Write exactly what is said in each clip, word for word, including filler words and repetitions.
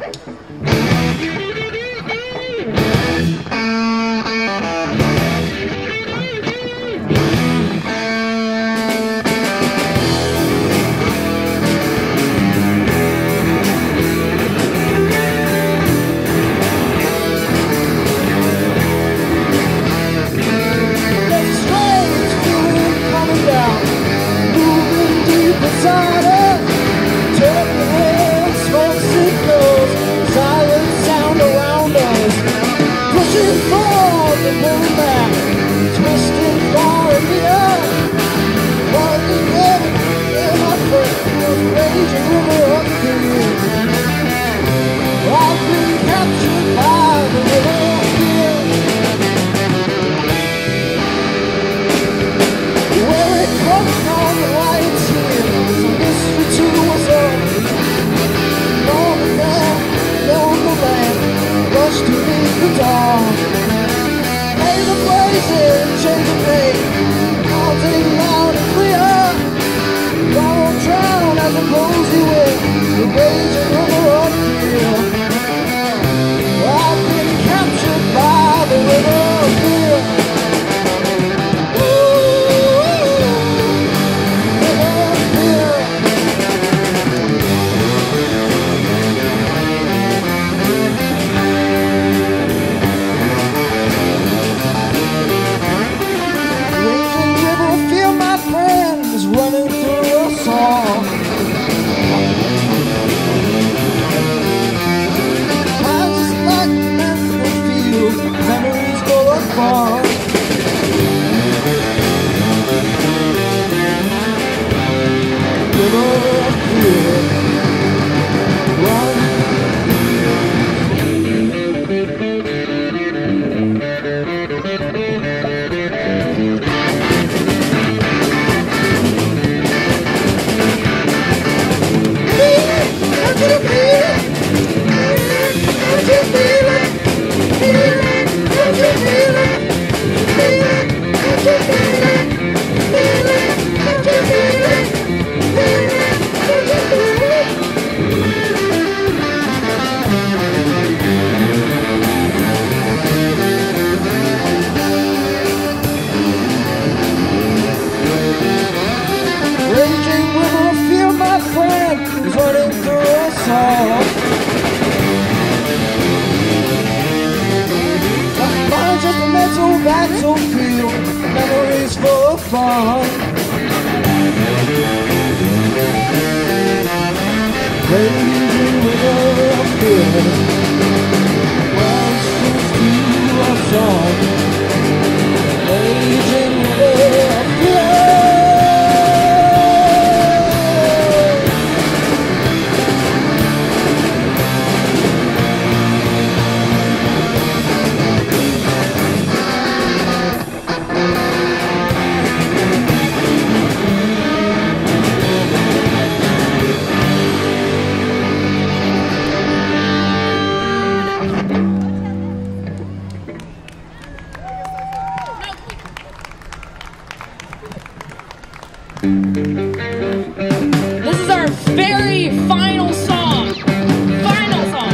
This is our very final song. Final song.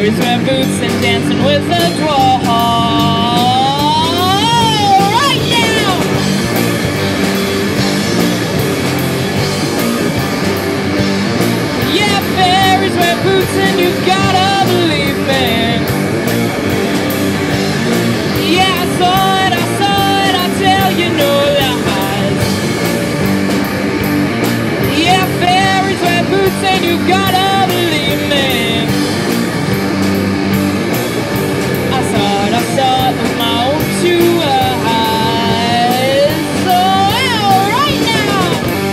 fairies wear boots and dancing with the dwarf. Right now! Yeah, fairies wear boots and you've gotta believe me. Yeah, I saw it, I saw it, I tell you no lies. Yeah, fairies wear boots and you've gotta believe me. I saw it, I saw it with my own two eyes. So, well, right now.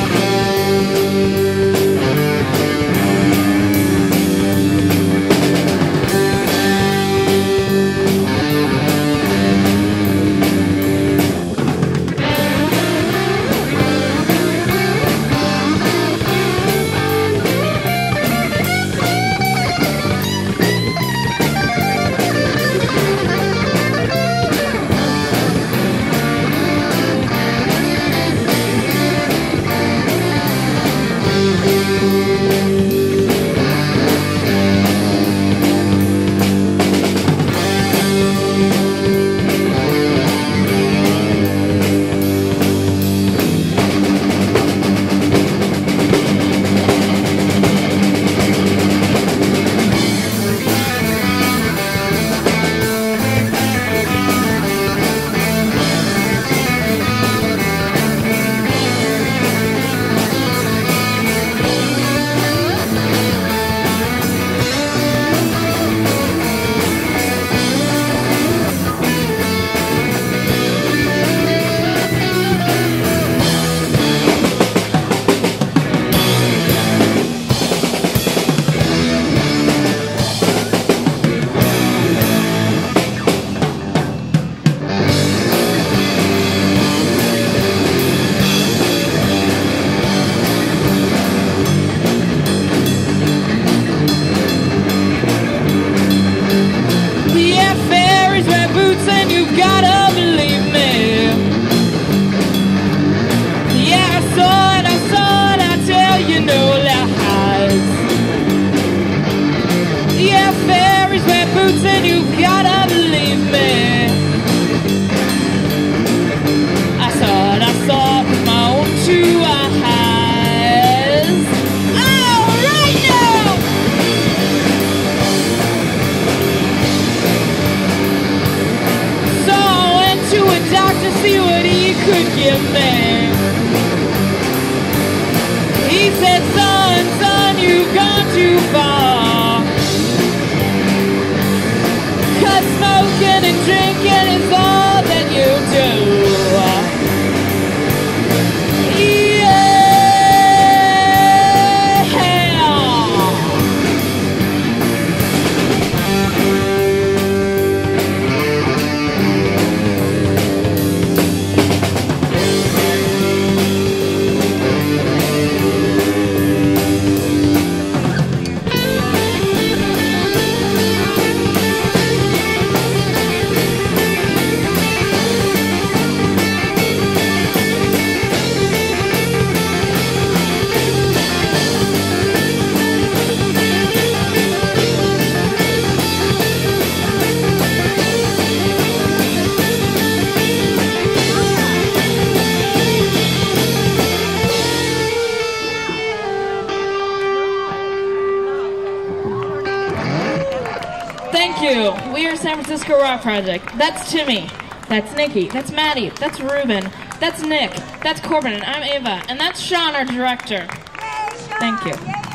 And you've gotta believe me. Yeah, I saw it, I saw it, I tell you no lies. Yeah, fairies wear boots and you've gotta believe me. I saw it, I saw it with my own two eyes. Oh, right now! To a doctor, see what he could give me. He said, son, son, you've gone too far. 'Cause smoking and drinking is all that you do. Thank you. We are San Francisco Rock Project. That's Timmy. That's Nikki. That's Maddie. That's Ruben. That's Nick. That's Corbin. And I'm Ava. And that's Sean, our director. Thank you.